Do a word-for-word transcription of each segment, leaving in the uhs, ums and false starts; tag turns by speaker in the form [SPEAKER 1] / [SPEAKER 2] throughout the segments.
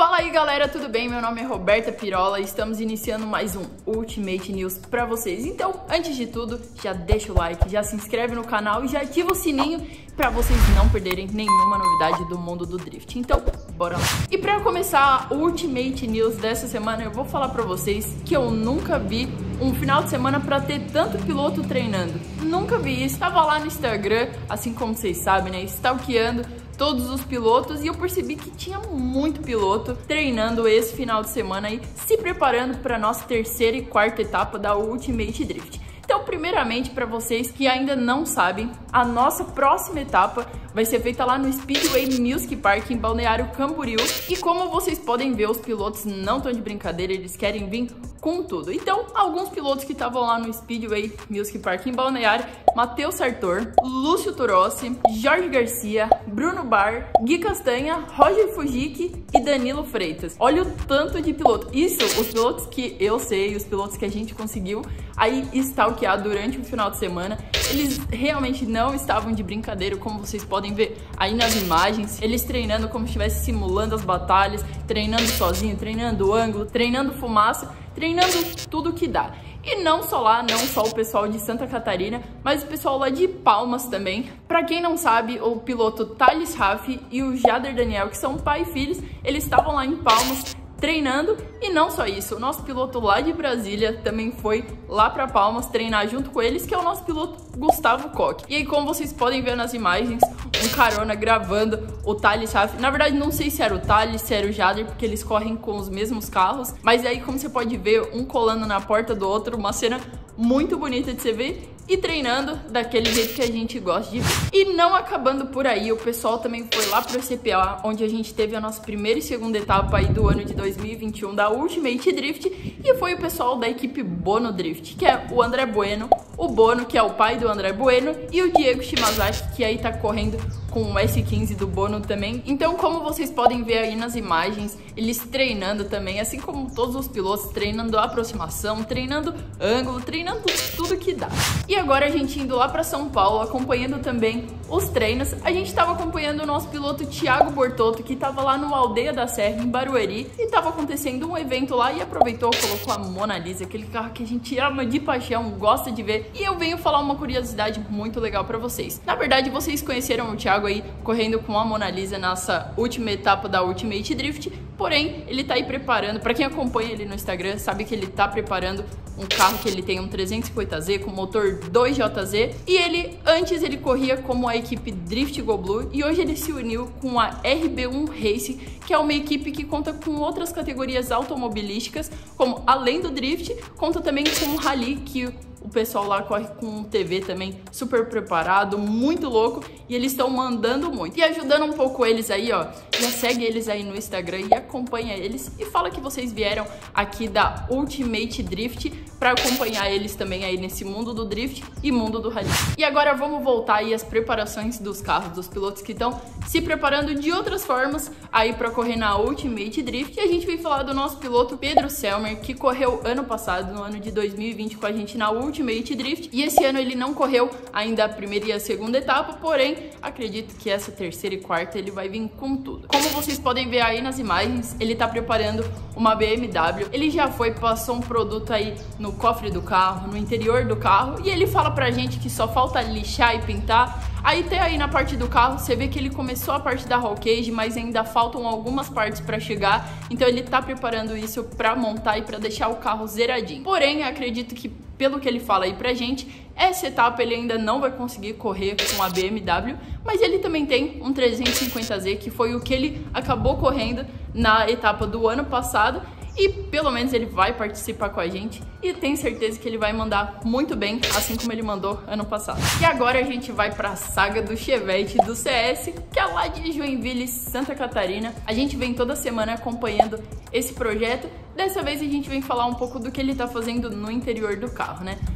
[SPEAKER 1] Fala aí galera, tudo bem? Meu nome é Roberta Pirola e estamos iniciando mais um Ultimate News pra vocês. Então, antes de tudo, já deixa o like, já se inscreve no canal e já ativa o sininho pra vocês não perderem nenhuma novidade do mundo do drift. Então, bora lá! E pra começar o Ultimate News dessa semana, eu vou falar pra vocês que eu nunca vi um final de semana pra ter tanto piloto treinando. Nunca vi isso. Tava lá no Instagram, assim como vocês sabem, né, stalkeando todos os pilotos e eu percebi que tinha muito piloto treinando esse final de semana aí, se preparando para nossa terceira e quarta etapa da Ultimate Drift. Então, primeiramente, para vocês que ainda não sabem, a nossa próxima etapa vai ser feita lá no Speedway Music Park, em Balneário Camboriú. E como vocês podem ver, os pilotos não estão de brincadeira, eles querem vir com tudo. Então, alguns pilotos que estavam lá no Speedway Music Park, em Balneário: Matheus Sartor, Lúcio Turossi, Jorge Garcia, Bruno Bar, Gui Castanha, Roger Fujiki e Danilo Freitas. Olha o tanto de piloto. Isso, os pilotos que eu sei, os pilotos que a gente conseguiu aí stalkear durante o final de semana, eles realmente não estavam de brincadeira, como vocês podem ver aí nas imagens. Eles treinando como se estivesse simulando as batalhas, treinando sozinho, treinando ângulo, treinando fumaça, treinando tudo que dá. E não só lá, não só o pessoal de Santa Catarina, mas o pessoal lá de Palmas também. Pra quem não sabe, o piloto Thales Raff e o Jader Daniel, que são pai e filhos, eles estavam lá em Palmas treinando. E não só isso, o nosso piloto lá de Brasília também foi lá para Palmas treinar junto com eles, que é o nosso piloto Gustavo Koch. E aí, como vocês podem ver nas imagens, um carona gravando o Thales Raff. Na verdade, não sei se era o Thales, se era o Jader, porque eles correm com os mesmos carros. Mas aí, como você pode ver, um colando na porta do outro, uma cena muito bonita de se ver. E treinando daquele jeito que a gente gosta de ver. E não acabando por aí, o pessoal também foi lá pro C P A, onde a gente teve a nossa primeira e segunda etapa aí do ano de dois mil e vinte e um da Ultimate Drift. E foi o pessoal da equipe Bono Drift, que é o André Bueno, o Bono, que é o pai do André Bueno, e o Diego Shimazaki, que aí tá correndo com o S quinze do Bono também. Então, como vocês podem ver aí nas imagens, eles treinando também, assim como todos os pilotos, treinando aproximação, treinando ângulo, treinando tudo que dá. E agora a gente indo lá para São Paulo, acompanhando também os treinos, a gente estava acompanhando o nosso piloto Thiago Bortotto, que estava lá no Aldeia da Serra, em Barueri, e estava acontecendo um evento lá e aproveitou, colocou a Mona Lisa, aquele carro que a gente ama de paixão, gosta de ver. E eu venho falar uma curiosidade muito legal para vocês. Na verdade, vocês conheceram o Thiago aí correndo com a Mona Lisa nessa última etapa da Ultimate Drift, porém ele tá aí preparando, para quem acompanha ele no Instagram, sabe que ele tá preparando um carro que ele tem um trezentos e cinquenta Z com motor dois J Z, e ele antes ele corria como a equipe Drift Go Blue e hoje ele se uniu com a R B um Racing, que é uma equipe que conta com outras categorias automobilísticas, como além do Drift, conta também com o Rally, que o pessoal lá corre com um T V também super preparado, muito louco, e eles estão mandando muito. E ajudando um pouco eles aí, ó, já segue eles aí no Instagram e acompanha eles e fala que vocês vieram aqui da Ultimate Drift para acompanhar eles também aí nesse mundo do Drift e mundo do Rally. E agora vamos voltar aí às preparações dos carros, dos pilotos que estão se preparando de outras formas aí para correr na Ultimate Drift. E a gente veio falar do nosso piloto Pedro Selmer, que correu ano passado, no ano de dois mil e vinte, com a gente na Ultimate Ultimate Drift, e esse ano ele não correu ainda a primeira e a segunda etapa, porém acredito que essa terceira e quarta ele vai vir com tudo. Como vocês podem ver aí nas imagens, ele tá preparando uma B M W, ele já foi, passou um produto aí no cofre do carro, no interior do carro, e ele fala pra gente que só falta lixar e pintar. Aí até aí na parte do carro, você vê que ele começou a parte da roll cage, mas ainda faltam algumas partes para chegar, então ele tá preparando isso para montar e para deixar o carro zeradinho. Porém, acredito que pelo que ele fala aí pra gente, essa etapa ele ainda não vai conseguir correr com a B M W, mas ele também tem um trezentos e cinquenta Z, que foi o que ele acabou correndo na etapa do ano passado, e pelo menos ele vai participar com a gente e tenho certeza que ele vai mandar muito bem, assim como ele mandou ano passado. E agora a gente vai para a saga do Chevette do C S, que é lá de Joinville, Santa Catarina. A gente vem toda semana acompanhando esse projeto. Dessa vez a gente vem falar um pouco do que ele tá fazendo no interior do carro, né?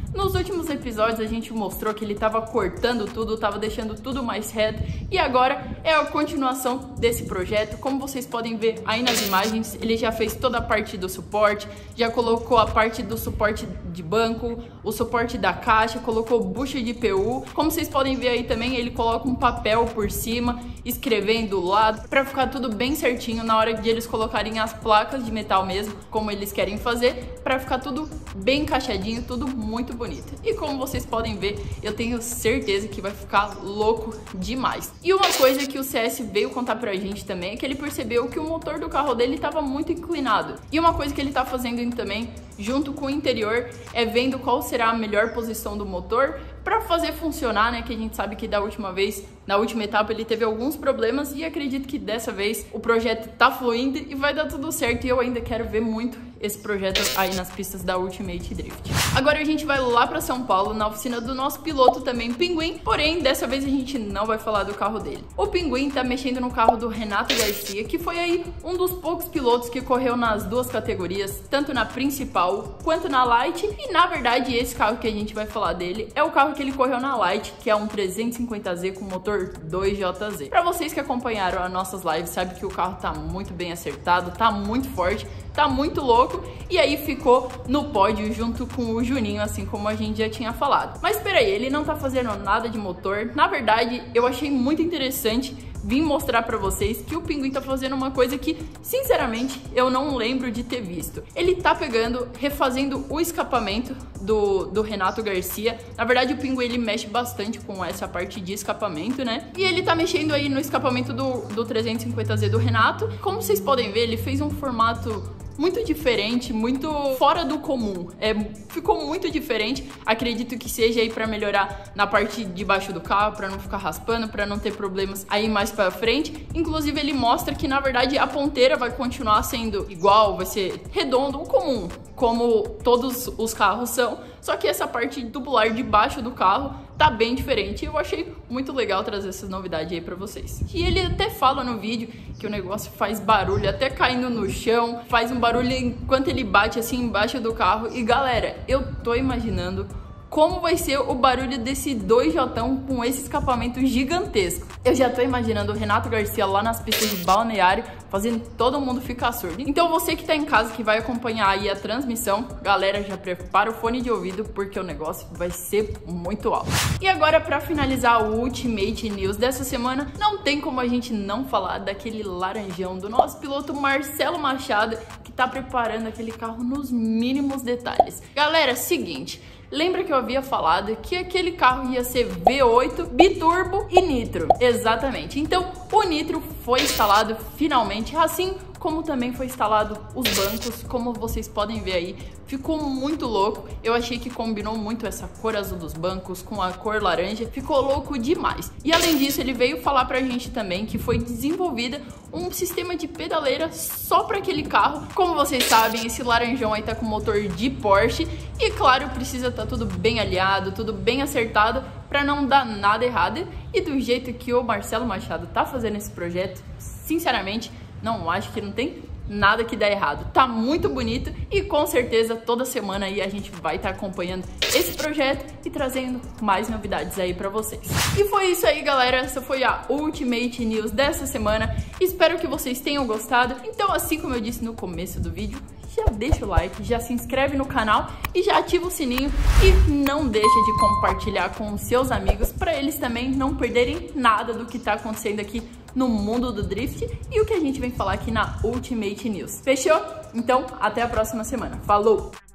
[SPEAKER 1] Nos últimos episódios a gente mostrou que ele tava cortando tudo, tava deixando tudo mais reto, e agora é a continuação desse projeto. Como vocês podem ver aí nas imagens, ele já fez toda a parte do suporte, já colocou a parte do suporte de banco, o suporte da caixa, colocou bucha de P U. Como vocês podem ver aí também, ele coloca um papel por cima, escrevendo do lado, para ficar tudo bem certinho na hora de eles colocarem as placas de metal mesmo, como eles querem fazer, para ficar tudo bem encaixadinho, tudo muito bonito. E como vocês podem ver, eu tenho certeza que vai ficar louco demais. E uma coisa que o C S veio contar pra gente também é que ele percebeu que o motor do carro dele estava muito inclinado. E uma coisa que ele tá fazendo também, junto com o interior, é vendo qual será a melhor posição do motor para fazer funcionar, né? Que a gente sabe que da última vez, na última etapa, ele teve alguns problemas, e acredito que dessa vez o projeto tá fluindo e vai dar tudo certo, e eu ainda quero ver muito esse projeto aí nas pistas da Ultimate Drift. Agora a gente vai lá para São Paulo, na oficina do nosso piloto também, Pinguim, porém dessa vez a gente não vai falar do carro dele. O Pinguim tá mexendo no carro do Renato Garcia, que foi aí um dos poucos pilotos que correu nas duas categorias, tanto na principal quanto na Light, e na verdade esse carro que a gente vai falar dele é o carro que ele correu na Light, que é um trezentos e cinquenta Z com motor dois J Z. Para vocês que acompanharam as nossas lives, sabe que o carro tá muito bem acertado, tá muito forte, tá muito louco, e aí ficou no pódio junto com o Juninho, assim como a gente já tinha falado. Mas peraí, ele não tá fazendo nada de motor. Na verdade, eu achei muito interessante vim mostrar pra vocês que o Pinguim tá fazendo uma coisa que, sinceramente, eu não lembro de ter visto. Ele tá pegando, refazendo o escapamento do, do Renato Garcia. Na verdade, o Pinguim, ele mexe bastante com essa parte de escapamento, né? E ele tá mexendo aí no escapamento do, do trezentos e cinquenta Z do Renato. Como vocês podem ver, ele fez um formato muito diferente, muito fora do comum. É, ficou muito diferente. Acredito que seja aí para melhorar na parte de baixo do carro, para não ficar raspando, para não ter problemas aí mais para frente. Inclusive ele mostra que na verdade a ponteira vai continuar sendo igual, vai ser redondo, o comum, como todos os carros são. Só que essa parte tubular de baixo do carro tá bem diferente. Eu achei muito legal trazer essa novidade aí pra vocês. E ele até fala no vídeo que o negócio faz barulho, até caindo no chão, faz um barulho enquanto ele bate assim embaixo do carro. E galera, eu tô imaginando como vai ser o barulho desse dois J com esse escapamento gigantesco. Eu já tô imaginando o Renato Garcia lá nas pistas de Balneário, fazendo todo mundo ficar surdo. Então você que tá em casa, que vai acompanhar aí a transmissão, galera, já prepara o fone de ouvido, porque o negócio vai ser muito alto. E agora, pra finalizar o Ultimate News dessa semana, não tem como a gente não falar daquele laranjão do nosso piloto Marcelo Machado, que tá preparando aquele carro nos mínimos detalhes. Galera, seguinte, lembra que eu havia falado que aquele carro ia ser V oito, biturbo e nitro? Exatamente. Então, o nitro foi instalado finalmente, assim como também foi instalado os bancos, como vocês podem ver aí. Ficou muito louco. Eu achei que combinou muito essa cor azul dos bancos com a cor laranja. Ficou louco demais. E além disso, ele veio falar pra gente também que foi desenvolvida um sistema de pedaleira só para aquele carro. Como vocês sabem, esse laranjão aí tá com motor de Porsche. E claro, precisa estar tá tudo bem alinhado, tudo bem acertado, para não dar nada errado. E do jeito que o Marcelo Machado tá fazendo esse projeto, sinceramente, não acho que não tem nada que dá errado. Tá muito bonito e com certeza toda semana aí a gente vai estar tá acompanhando esse projeto e trazendo mais novidades aí pra vocês. E foi isso aí, galera. Essa foi a Ultimate News dessa semana. Espero que vocês tenham gostado. Então, assim como eu disse no começo do vídeo, já deixa o like, já se inscreve no canal e já ativa o sininho, e não deixa de compartilhar com os seus amigos para eles também não perderem nada do que tá acontecendo aqui no mundo do drift e o que a gente vem falar aqui na Ultimate News. Fechou? Então, até a próxima semana. Falou!